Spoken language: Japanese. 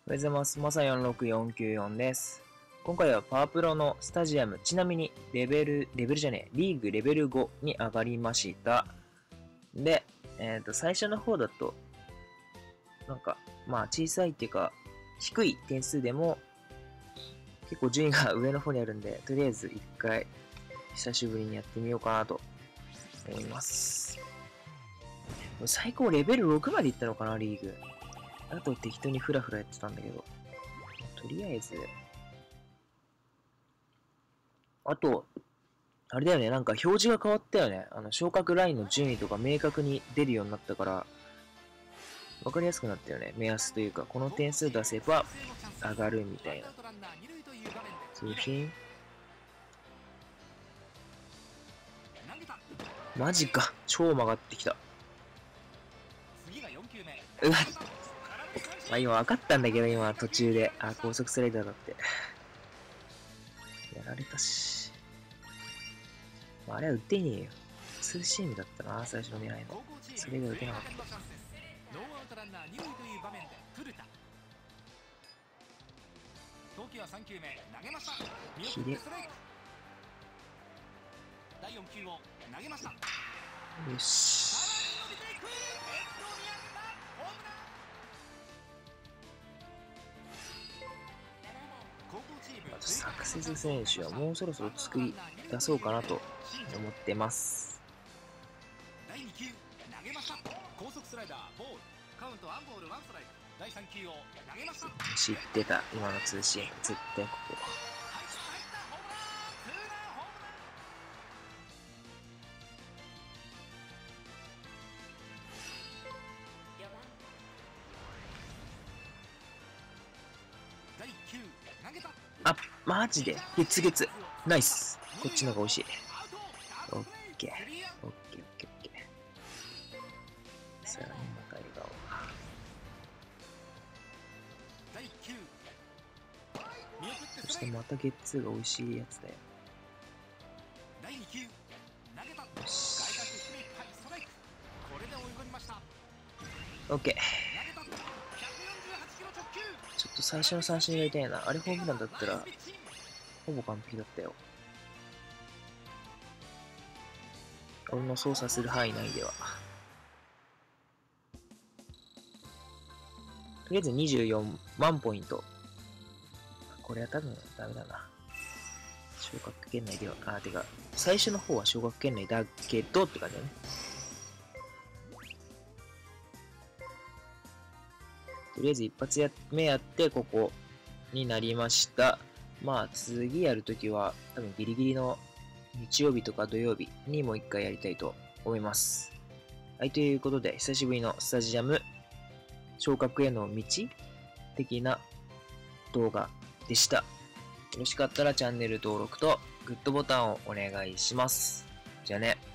おはようございます。まさ46494です。今回はパワープロのスタジアム、ちなみにリーグレベル5に上がりました。で、最初の方だと、小さいっていうか、低い点数でも、結構順位が上の方にあるんで、とりあえず一回、久しぶりにやってみようかなと思います。最高レベル6までいったのかな、リーグ。あと適当にフラフラやってたんだけど。とりあえず。あと、あれだよね、表示が変わったよね。昇格ラインの順位とか明確に出るようになったから、わかりやすくなったよね。目安というか、この点数出せば上がるみたいな。通信マジか。超曲がってきた。うわ今分かったんだけど、今途中で。高速スライダーだって。やられたし。あれは打てねえよ。ツーシームだったな、最初の狙いの。それが打てなかった。 ノーアウトランナー2塁という場面で古田。投球は3球目投げました。見送ってストライク。第4球を投げました。 よし。サクセス選手はもうそろそろ作り出そうかなと思ってます。 第2球投げました。高速スライダーボール。カウント1ボール1ストライク。第3球を投げました。 知ってた、今のツーシーム。絶対ここ。 第1球投げた。 マジで月月ナイス。こっちの方が美味しい。オッケーオッケーオッケーオッケー。さらにまた笑顔。 第1球そしてまたゲッツーが美味しいやつだよ。 第2球投げた。 よし。 ストライク。これで追い込みました。 オッケー。ちょっと最初の三振が痛いな。あれホームランだったらほぼ完璧だったよ。俺の操作する範囲内では。とりあえず24万ポイント。これは多分ダメだな。昇格圏内では、てか、最初の方は昇格圏内だけどって感じだね。とりあえず一発目やって、ここになりました。次やるときは、多分ギリギリの日曜日とか土曜日にもう一回やりたいと思います。はい、ということで、久しぶりのスタジアム、昇格への道的な動画でした。よろしかったらチャンネル登録とグッドボタンをお願いします。じゃあね。